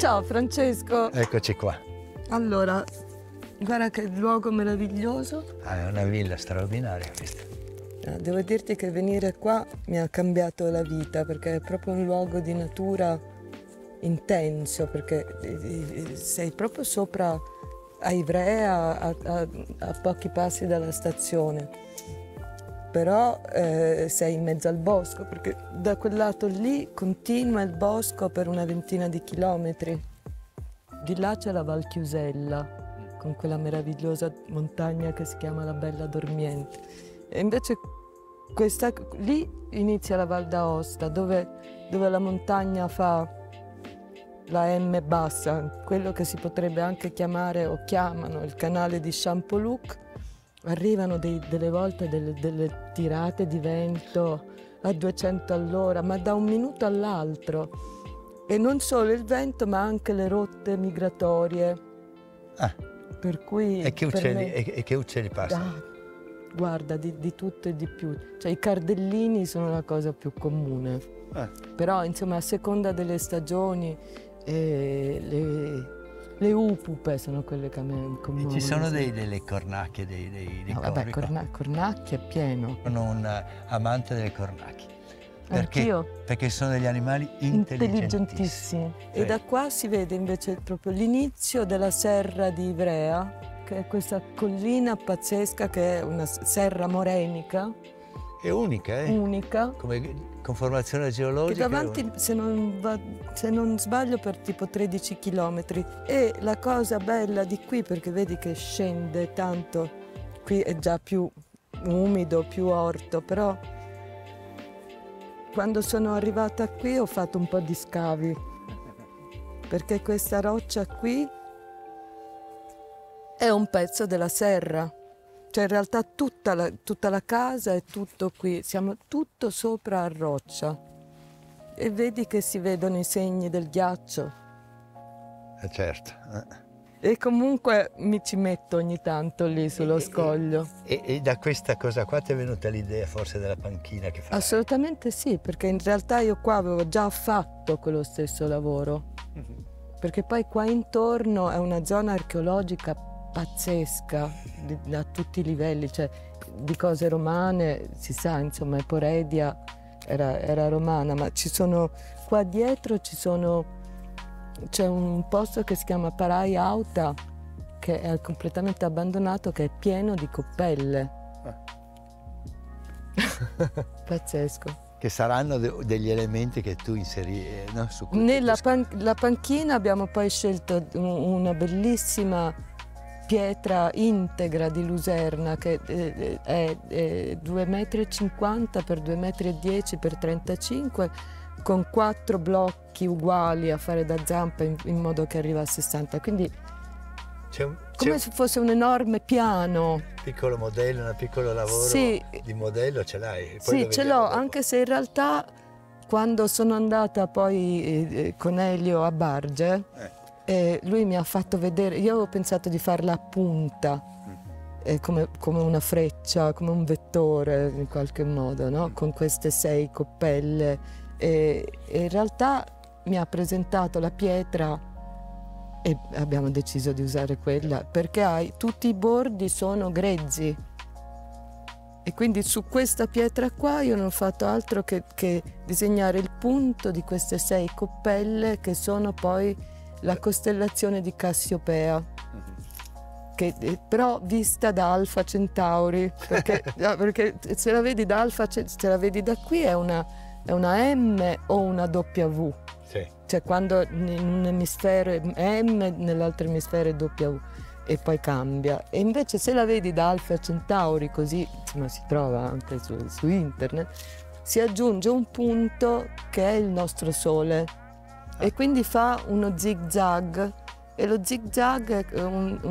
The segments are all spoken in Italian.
Ciao Francesco. Eccoci qua. Allora, guarda che luogo meraviglioso. Ah, è una villa straordinaria questa. Devo dirti che venire qua mi ha cambiato la vita, perché è proprio un luogo di natura intenso, perché sei proprio sopra a Ivrea, a pochi passi dalla stazione. Però sei in mezzo al bosco, perché da quel lato lì continua il bosco per una ventina di chilometri. Di là c'è la Val Chiusella, con quella meravigliosa montagna che si chiama la Bella Dormiente. E invece lì inizia la Val d'Aosta, dove la montagna fa la M bassa, quello che si potrebbe anche chiamare, o chiamano, il canale di Champoluc. Arrivano delle volte delle tirate di vento a 200 all'ora, ma da un minuto all'altro. E non solo il vento, ma anche le rotte migratorie. Per cui e che uccelli passano? Guarda, di tutto e di più. Cioè, i cardellini sono la cosa più comune. Però, insomma, a seconda delle stagioni, le upupe sono quelle che a me commuovono. Ci sono delle cornacchie, dei no, vabbè, cornacchie è pieno. Sono un amante delle cornacchie. Anch'io. Perché sono degli animali intelligentissimi. E da qua si vede invece proprio l'inizio della serra di Ivrea, che è questa collina pazzesca, che è una serra morenica. È unica, eh? Unica. Come conformazione geologica. Che davanti, se non sbaglio, per tipo 13 chilometri. E la cosa bella di qui, perché vedi che scende tanto, qui è già più umido, più orto, però quando sono arrivata qui ho fatto un po' di scavi, perché questa roccia qui è un pezzo della serra. Cioè in realtà tutta la casa è tutto qui, siamo tutto sopra a roccia. E vedi che si vedono i segni del ghiaccio. Certo. E comunque mi ci metto ogni tanto lì sullo scoglio. E da questa cosa qua ti è venuta l'idea forse della panchina che fai? Assolutamente sì, perché in realtà io qua avevo già fatto quello stesso lavoro. Perché poi qua intorno è una zona archeologica pazzesca, a tutti i livelli, cioè di cose romane, si sa, insomma, Eporedia era romana, ma ci sono, qua dietro c'è un posto che si chiama Parai Auta, che è completamente abbandonato, che è pieno di coppelle. Pazzesco. Che saranno degli elementi che tu inseri, no? La panchina abbiamo poi scelto una bellissima pietra integra di Luserna, che è 2,50 m per 2,10 m per 35, con 4 blocchi uguali a fare da zampa in modo che arriva a 60. Quindi come se fosse un enorme piano. Piccolo modello, un piccolo lavoro di modello ce l'hai? Sì, ce l'ho, anche se in realtà quando sono andata poi con Elio a Barge, lui mi ha fatto vedere, io avevo pensato di farla a punta, come una freccia, come un vettore in qualche modo, no? Con queste 6 coppelle, e in realtà mi ha presentato la pietra e abbiamo deciso di usare quella, perché tutti i bordi sono grezzi e quindi su questa pietra qua io non ho fatto altro che disegnare il punto di queste 6 coppelle, che sono poi la costellazione di Cassiopea, però vista da Alfa Centauri, perché se la vedi da se la vedi da qui è una M o una W. Sì. Cioè quando in un emisfero è M, nell'altro emisfero è W, e poi cambia. E invece se la vedi da Alfa Centauri, così insomma, si trova anche su internet, si aggiunge un punto che è il nostro Sole. E quindi fa uno zig-zag, e lo zig-zag è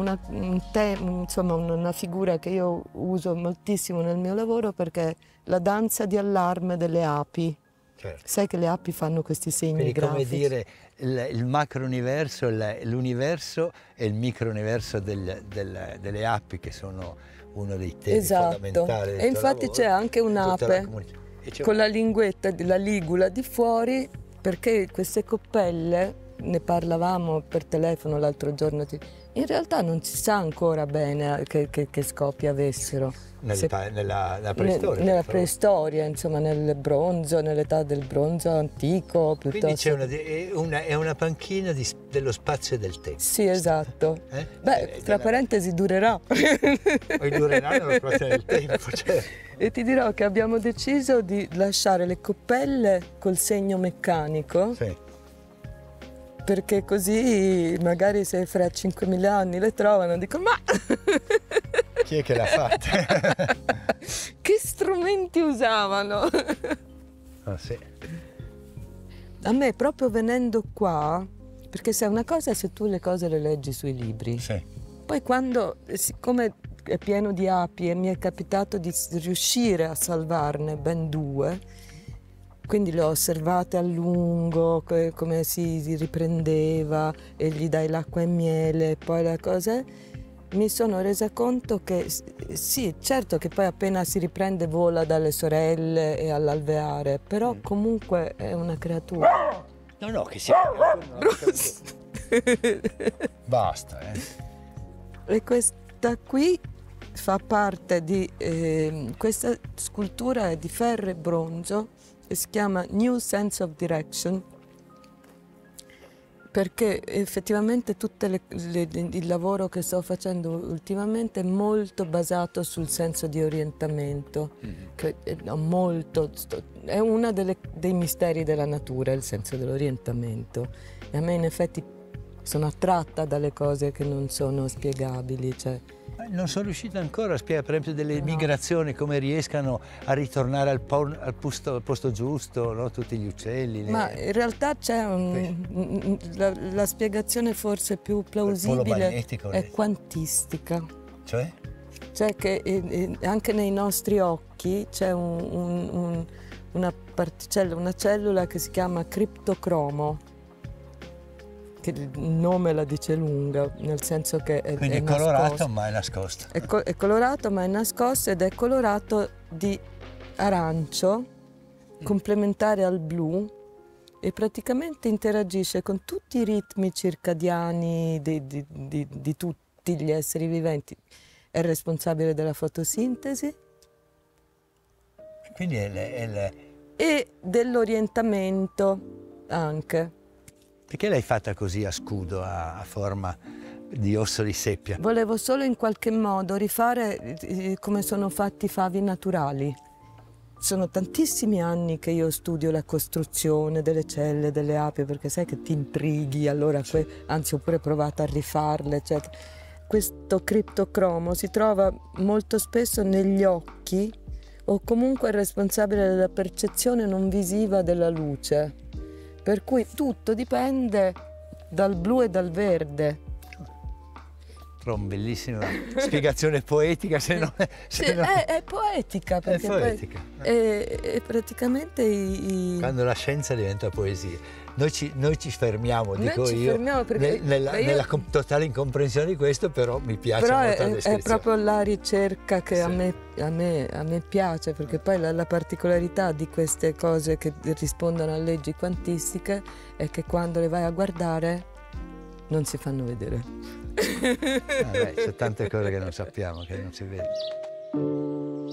una figura che io uso moltissimo nel mio lavoro, perché è la danza di allarme delle api. Certo. Sai che le api fanno questi segni grafici. Come dire, il macro-universo, l'universo e il micro-universo delle api, che sono uno dei temi fondamentali del E infatti c'è anche un'ape con la linguetta, la ligula di fuori, perché queste coppelle ne parlavamo per telefono l'altro giorno, in realtà non si sa ancora bene che scopi avessero. Nella preistoria. Nella preistoria, insomma, nel bronzo, nell'età del bronzo antico. Quindi è una panchina dello spazio e del tempo. Sì, esatto. Beh, tra parentesi durerà. Poi durerà nello spazio del tempo, certo. E ti dirò che abbiamo deciso di lasciare le coppelle col segno meccanico. Sì. Perché così magari se fra 5.000 anni le trovano dicono ma chi è che l'ha fatta? Che strumenti usavano? Ah, sì. A me proprio venendo qua, perché sai una cosa se tu le cose le leggi sui libri, sì. Poi quando, siccome è pieno di api e mi è capitato di riuscire a salvarne ben 2, quindi le ho osservate a lungo, come si riprendeva e gli dai l'acqua e miele, poi la cosa, mi sono resa conto che sì, certo che poi appena si riprende vola dalle sorelle e all'alveare, però comunque è una creatura. No, che sia basta, E questa qui fa parte di questa scultura è di ferro e bronzo e si chiama New Sense of Direction, perché effettivamente tutto il lavoro che sto facendo ultimamente è molto basato sul senso di orientamento, che è uno dei misteri della natura, il senso dell'orientamento, e a me in effetti sono attratta dalle cose che non sono spiegabili. Cioè. Non sono riuscita ancora a spiegare, per esempio, delle migrazioni, come riescano a ritornare al posto giusto, no? Tutti gli uccelli. Ma in realtà c'è la spiegazione forse più plausibile è quantistica. Cioè? Cioè che anche nei nostri occhi c'è una particella, una cellula che si chiama criptocromo, che il nome la dice lunga, nel senso che quindi è colorato ma è nascosto. È colorato ma è nascosto ed è colorato di arancio, complementare al blu, e praticamente interagisce con tutti i ritmi circadiani di tutti gli esseri viventi. È responsabile della fotosintesi. Quindi e dell'orientamento anche. Perché l'hai fatta così a scudo, a forma di osso di seppia? Volevo solo in qualche modo rifare come sono fatti i favi naturali. Sono tantissimi anni che io studio la costruzione delle celle delle api, perché sai che ti intrighi, allora anzi ho pure provato a rifarle, eccetera. Questo criptocromo si trova molto spesso negli occhi o comunque è responsabile della percezione non visiva della luce. Per cui tutto dipende dal blu e dal verde. Trovo una bellissima spiegazione poetica, se non è... È poetica. Perché è poetica. È praticamente quando la scienza diventa poesia. Noi ci fermiamo, dico io, nella totale incomprensione di questo, però mi piace molto la descrizione. È proprio la ricerca che a me piace, perché poi la particolarità di queste cose che rispondono a leggi quantistiche è che quando le vai a guardare non si fanno vedere. C'è tante cose che non sappiamo, che non si vedono.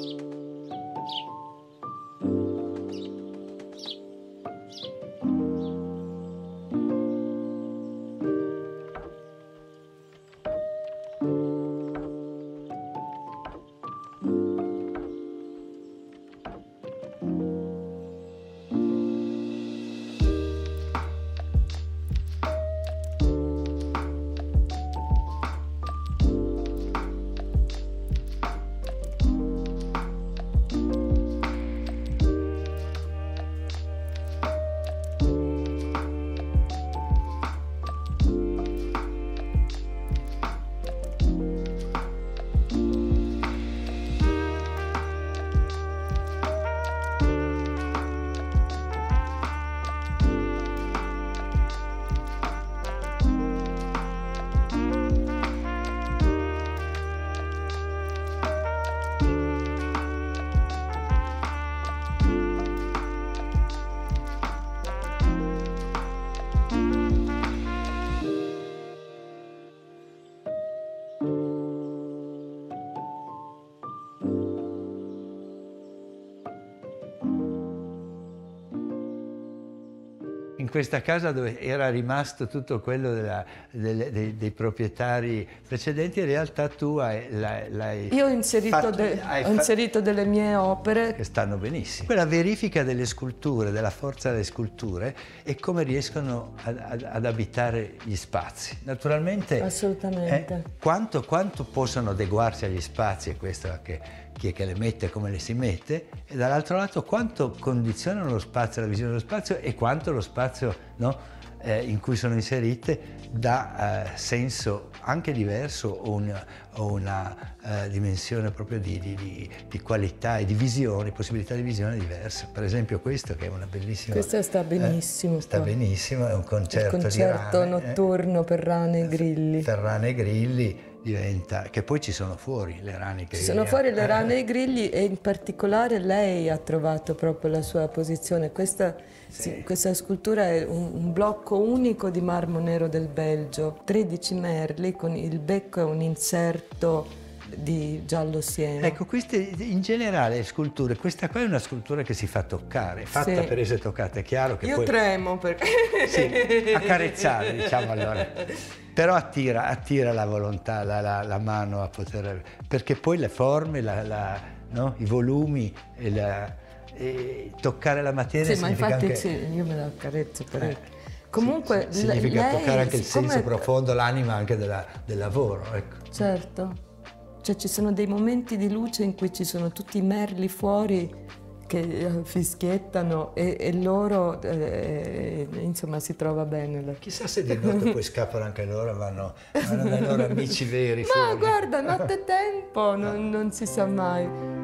in questa casa dove era rimasto tutto quello dei proprietari precedenti, in realtà tu l'hai Io ho inserito delle mie opere che stanno benissimo. Quella verifica delle sculture, della forza delle sculture e come riescono ad abitare gli spazi. Naturalmente, assolutamente. Quanto possono adeguarsi agli spazi, e questo chi è che le mette, come le si mette, e dall'altro lato quanto condizionano lo spazio, la visione dello spazio, e quanto lo spazio, no, in cui sono inserite dà senso anche diverso o una dimensione proprio di qualità e di visione, possibilità di visione diverse. Per esempio questo, che è una bellissima... Questa sta benissimo. Sta benissimo, è un concerto di rane, notturno per rane e grilli. Per rane e grilli. Diventa, che poi ci sono fuori le rane che... Ci sono fuori le rane e i grilli, e in particolare lei ha trovato proprio la sua posizione. Questa scultura è un blocco unico di marmo nero del Belgio, 13 merli, con il becco e un inserto di giallo siena. Ecco, queste in generale sculture, questa qua è una scultura che si fa toccare, fatta per essere toccata, è chiaro che io tremo perché... Sì, accarezzare, diciamo, allora. Però attira la volontà, la mano a poter... Perché poi le forme, no? I volumi, e toccare la materia significa ma infatti anche... sì, io me la accarezzo parecchio. Comunque significa lei, toccare anche il senso profondo, l'anima anche del lavoro, ecco. Certo. Cioè ci sono dei momenti di luce in cui ci sono tutti i merli fuori che fischiettano e loro, insomma, si trova bene. Chissà se di notte poi scappano anche loro, vanno dai loro amici veri. Ma guarda, nottetempo, non si sa mai.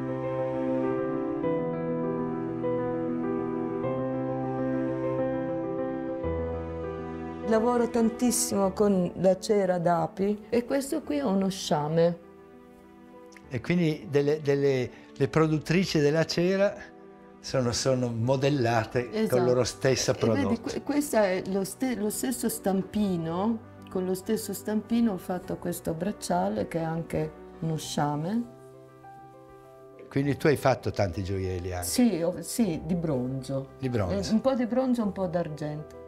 Lavoro tantissimo con la cera d'api, e questo qui è uno sciame. E quindi le produttrici della cera sono modellate, esatto, con loro stessa prodotto. Vedi, questo è lo stesso stampino, con lo stesso stampino ho fatto questo bracciale che è anche uno sciame. Quindi tu hai fatto tanti gioielli anche? Sì, di bronzo. Di bronzo. Un po' di bronzo e un po' d'argento.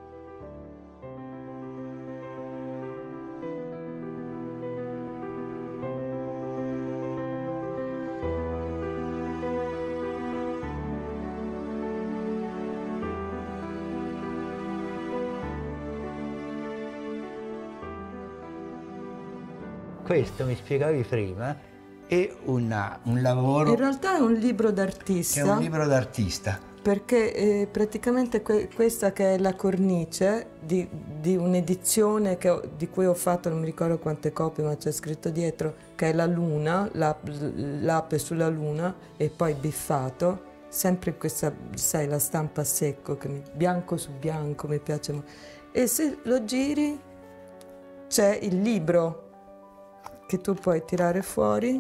Questo, mi spiegavi prima, è un lavoro... In realtà è un libro d'artista. È un libro d'artista. Perché praticamente questa che è la cornice di un'edizione di cui ho fatto, non mi ricordo quante copie, ma c'è scritto dietro, che è la luna, l'ape sulla luna, e poi biffato, sempre in questa, sai, la stampa a secco, bianco su bianco, mi piace molto. E se lo giri c'è il libro che tu puoi tirare fuori,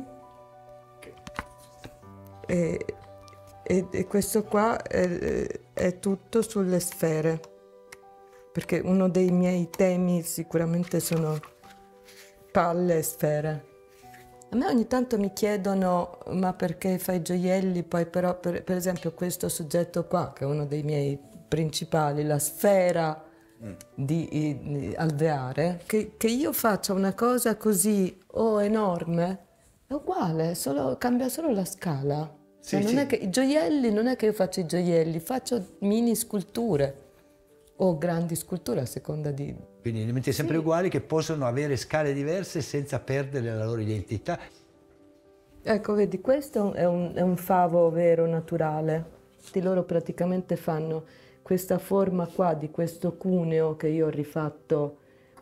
e questo qua è tutto sulle sfere, perché uno dei miei temi sicuramente sono palle e sfere. A me ogni tanto mi chiedono: ma perché fai gioielli? Poi però per esempio questo soggetto qua, che è uno dei miei principali, la sfera di alveare, che io faccia una cosa così enorme, è uguale, cambia solo la scala. Sì, non è che i gioielli, non è che io faccio i gioielli, faccio mini sculture o grandi sculture a seconda di... Quindi elementi sempre uguali che possono avere scale diverse senza perdere la loro identità. Ecco, vedi, questo è un favo vero, naturale. Di loro praticamente fanno questa forma qua di questo cuneo che io ho rifatto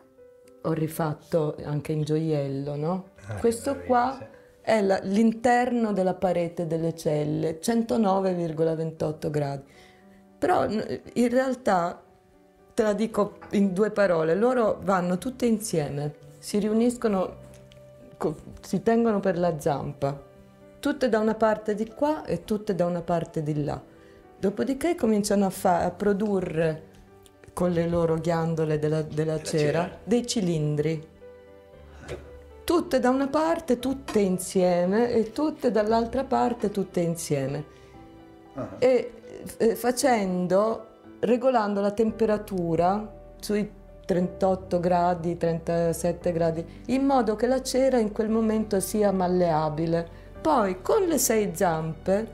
anche in gioiello, no? Questo qua è l'interno della parete delle celle, 109,28 gradi. Però in realtà, te la dico in 2 parole, loro vanno tutte insieme, si riuniscono, si tengono per la zampa, tutte da una parte di qua e tutte da una parte di là. Dopodiché cominciano a produrre con le loro ghiandole della cera dei cilindri. Tutte da una parte, tutte insieme, e tutte dall'altra parte, tutte insieme. E facendo regolando la temperatura sui 38 gradi, 37 gradi, in modo che la cera in quel momento sia malleabile. Poi con le 6 zampe,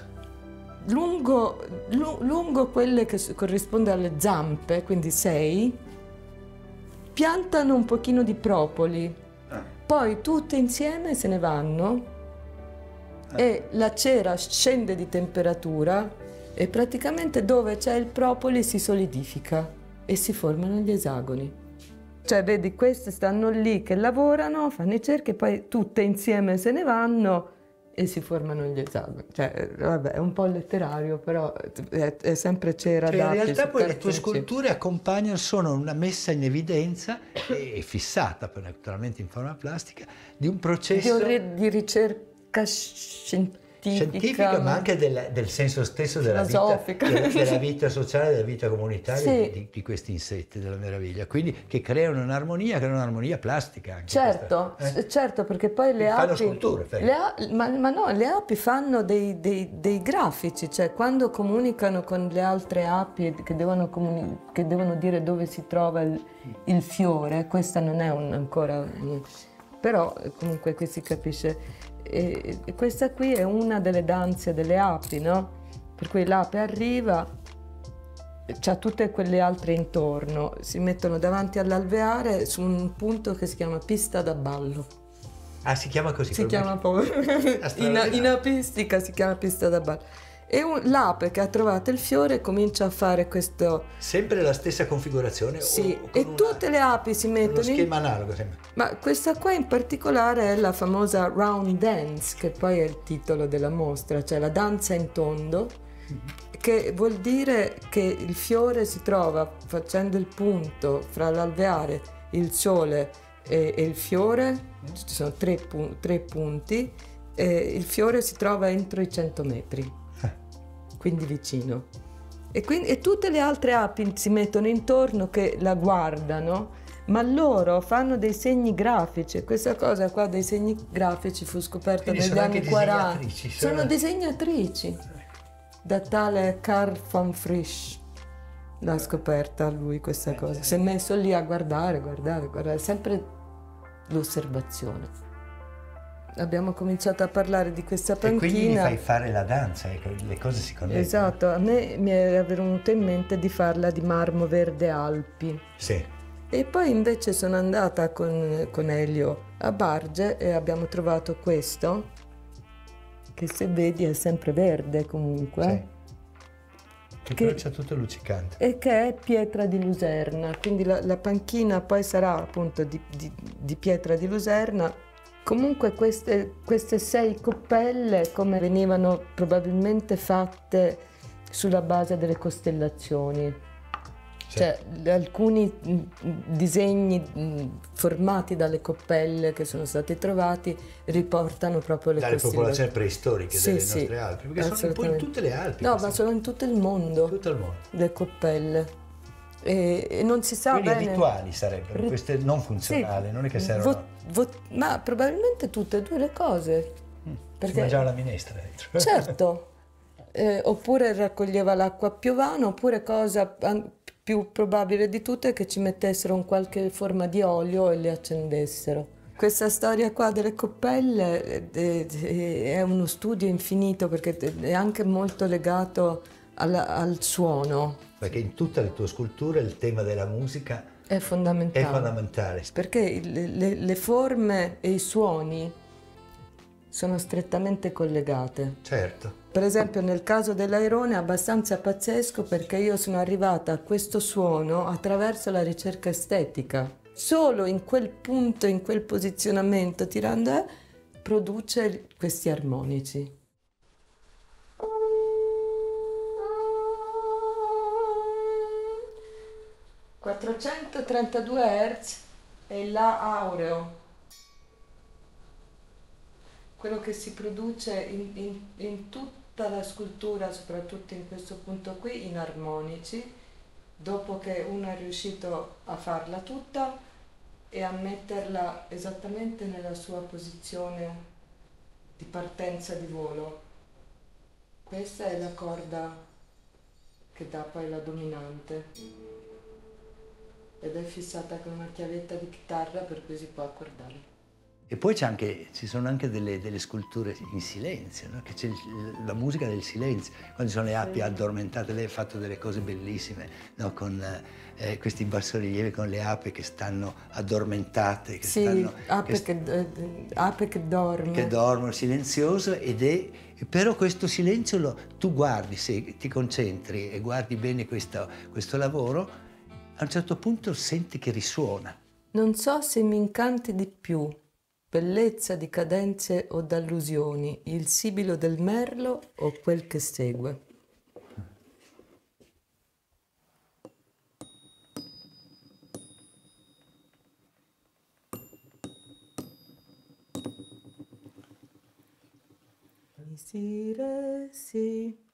lungo quelle che corrisponde alle zampe, quindi 6, piantano un pochino di propoli, poi tutte insieme se ne vanno e la cera scende di temperatura e praticamente dove c'è il propoli si solidifica e si formano gli esagoni. Cioè vedi, queste stanno lì che lavorano, fanno i cerchi e poi tutte insieme se ne vanno e si formano gli esagoni. Cioè, vabbè, è un po' letterario, però è sempre cera Cioè, in d'api, realtà poi le tue cartoncini. sculture accompagnano, sono una messa in evidenza e fissata, poi naturalmente in forma plastica, di un processo Di ricerca scientifica, ma anche del senso stesso della filosofica. della vita sociale, della vita comunitaria Sì. di questi insetti della meraviglia. Quindi che creano un'armonia plastica anche. Certo, questa, certo, perché poi le fanno api, sculture, ma no, le api fanno dei grafici, cioè quando comunicano con le altre api che devono dire dove si trova il fiore, questa non è ancora, però comunque qui si capisce. E questa qui è una delle danze delle api, no? Per cui l'ape arriva, c'ha tutte quelle altre intorno, si mettono davanti all'alveare su un punto che si chiama pista da ballo. Ah, si chiama così? Si chiama in apistica si chiama pista da ballo. E l'ape che ha trovato il fiore comincia a fare questo... Sempre la stessa configurazione? Sì, e tutte le api si mettono... Uno schema analogo, sembra. Ma questa qua in particolare è la famosa round dance, che poi è il titolo della mostra, cioè la danza in tondo, che vuol dire che il fiore si trova facendo il punto fra l'alveare, il sole e il fiore, ci sono tre punti, e il fiore si trova entro i 100 metri, quindi vicino. E tutte le altre api si mettono intorno che la guardano, ma loro fanno dei segni grafici. Questa cosa qua dei segni grafici fu scoperta negli anni 40. Sono disegnatrici. Da tale Carl von Frisch l'ha scoperta lui questa cosa. Si è messo lì a guardare, sempre l'osservazione. Abbiamo cominciato a parlare di questa panchina. E quindi gli fai fare la danza, le cose si connettono. Esatto, a me mi era venuto in mente di farla di marmo verde Alpi. Sì. E poi invece sono andata con Elio a Barge e abbiamo trovato questo, che se vedi è sempre verde comunque. Sì. Che c'è tutto luccicante. E che è pietra di Luserna, quindi la panchina poi sarà appunto di pietra di Luserna. Comunque queste 6 coppelle come venivano probabilmente fatte sulla base delle costellazioni. Cioè alcuni disegni formati dalle coppelle che sono stati trovati riportano proprio le dalle popolazioni preistoriche delle nostre Alpi, perché sono un po' in tutte le Alpi. No, ma sono in tutto il mondo. Tutto il mondo. Le coppelle. E non si sa quindi bene. Rituali sarebbero, queste non funzionali, non è che servono. Ma probabilmente tutte e due le cose. Perché si mangiava la minestra dentro. Certo. Oppure raccoglieva l'acqua a piovano, oppure cosa più probabile di tutte è che ci mettessero in qualche forma di olio e le accendessero. Questa storia qua delle coppelle è uno studio infinito perché è anche molto legato al suono. Perché in tutte le tue sculture il tema della musica è fondamentale. È fondamentale. Perché le forme e i suoni sono strettamente collegate. Certo. Per esempio nel caso dell'airone è abbastanza pazzesco perché io sono arrivata a questo suono attraverso la ricerca estetica. Solo in quel punto, in quel posizionamento, produce questi armonici. 432 Hz è il La aureo, quello che si produce in tutta la scultura, soprattutto in questo punto qui, in armonici, dopo che uno è riuscito a farla tutta e a metterla esattamente nella sua posizione di partenza di volo. Questa è la corda che dà poi la dominante. Ed è fissata con una chiavetta di chitarra per cui si può accordare. E poi ci sono anche delle sculture in silenzio, no? Che c'è la musica del silenzio, quando ci sono le api addormentate. Lei ha fatto delle cose bellissime, no? Con questi bassorilievi con le api che stanno addormentate, che Sì, stanno, ape che dorme. che dormono, silenzioso, però questo silenzio tu guardi, se ti concentri e guardi bene questo lavoro, a un certo punto senti che risuona. Non so se mi incanti di più, bellezza di cadenze o d'allusioni, il sibilo del merlo o quel che segue. Mi si re si